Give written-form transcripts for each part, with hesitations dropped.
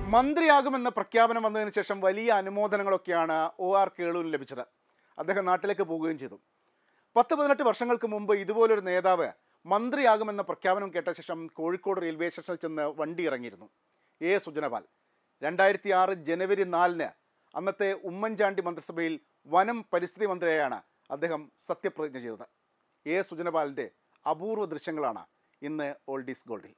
മന്ത്രിയാകുമെന്ന പ്രഖ്യാപനം വന്നതിന് ശേഷം വലിയ അനുമോദനങ്ങളൊക്കെയാണ് OR കേളുവിന് ലഭിച്ചത്. അദ്ദേഹം നാട്ടിലേക്ക് പോവുകയും ചെയ്തു. 10-18 വർഷങ്ങൾക്ക് മുമ്പ് ഇതുപോലൊരു നേതാവ് മന്ത്രിയാകുമെന്ന പ്രഖ്യാപനം കേട്ട ശേഷം കോഴിക്കോട് റെയിൽവേ സ്റ്റേഷനിൽ ചെന്ന് വണ്ടി ഇറങ്ങിയിരുന്നു. സുജനപാൽ 2006 ജനുവരി 4-ന് അന്നത്തെ ഉമ്മൻചാണ്ടി മന്ത്രിസഭയിൽ വനം പരിസ്ഥിതി മന്ത്രിയായാണ് അദ്ദേഹം സത്യപ്രതിജ്ഞ ചെയ്തത്. സുജനപാലിൻ്റെ അപൂർവ ദൃശ്യങ്ങളാണ് ഇന്ന് ഓൾഡീസ് ഗോൾഡിൽ.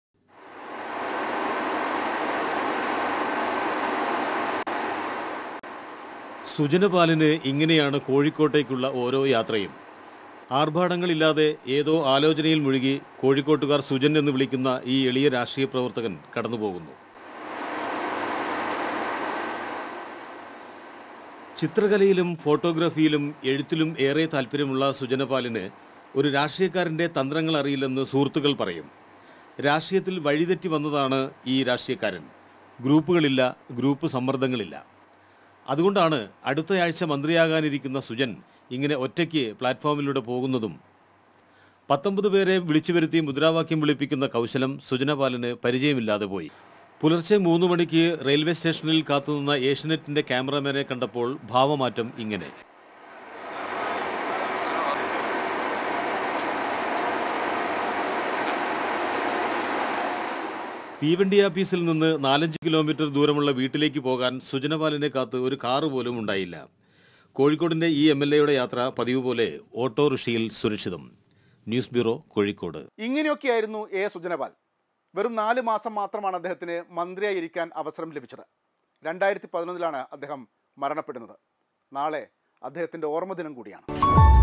സുജനപാലിന് ഇങ്ങനെയാണ് കോഴിക്കോട്ടേക്കുള്ള ഓരോ യാത്രയും. ആർഭാടങ്ങളില്ലാതെ ഏതോ ആലോചനയിൽ മുഴുകി കോഴിക്കോട്ടുകാർ സുജൻ എന്ന് വിളിക്കുന്ന ഈ എളിയ രാഷ്ട്രീയ പ്രവർത്തകൻ കടന്നുപോകുന്നു. ചിത്രകലയിലും ഫോട്ടോഗ്രാഫിയിലും എഴുത്തിലും ഏറെ താല്പര്യമുള്ള സുജനപാലിന് ഒരു രാഷ്ട്രീയക്കാരൻ്റെ തന്ത്രങ്ങൾ അറിയില്ലെന്ന് സുഹൃത്തുക്കൾ പറയും. രാഷ്ട്രീയത്തിൽ വഴിതെറ്റി വന്നതാണ് ഈ രാഷ്ട്രീയക്കാരൻ. ഗ്രൂപ്പുകളില്ല, ഗ്രൂപ്പ് സമ്മർദ്ദങ്ങളില്ല. അതുകൊണ്ടാണ് അടുത്തയാഴ്ച മന്ത്രിയാകാനിരിക്കുന്ന സുജൻ ഇങ്ങനെ ഒറ്റയ്ക്ക് പ്ലാറ്റ്ഫോമിലൂടെ പോകുന്നതും. 19 പേരെ വിളിച്ചു വരുത്തി മുദ്രാവാക്യം വിളിപ്പിക്കുന്ന കൗശലം സുജനപാലിന് പരിചയമില്ലാതെ പോയി. പുലർച്ചെ 3 മണിക്ക് റെയിൽവേ സ്റ്റേഷനിൽ കാത്തുനിന്ന ഏഷ്യനെറ്റിൻ്റെ ക്യാമറമാനെ കണ്ടപ്പോൾ ഭാവമാറ്റം ഇങ്ങനെ. തീവണ്ടി ആഫീസിൽ നിന്ന് 4-5 കിലോമീറ്റർ ദൂരമുള്ള വീട്ടിലേക്ക് പോകാൻ സുജനപാലിനെ കാത്ത് ഒരു കാറ് പോലും ഉണ്ടായില്ല. കോഴിക്കോടിൻ്റെ ഈ MLAയുടെ യാത്ര പതിവ് പോലെ ഓട്ടോറിക്ഷയിൽ സുരക്ഷിതം. News bureau, Kozhikode. ഇങ്ങനെയൊക്കെയായിരുന്നു സുജനപാൽ. വെറും 4 മാസം മാത്രമാണ് അദ്ദേഹത്തിന് മന്ത്രിയായി ഇരിക്കാൻ അവസരം ലഭിച്ചത്. 2011-ലാണ് അദ്ദേഹം മരണപ്പെടുന്നത്. നാളെ അദ്ദേഹത്തിൻ്റെ ഓർമ്മദിനം കൂടിയാണ്.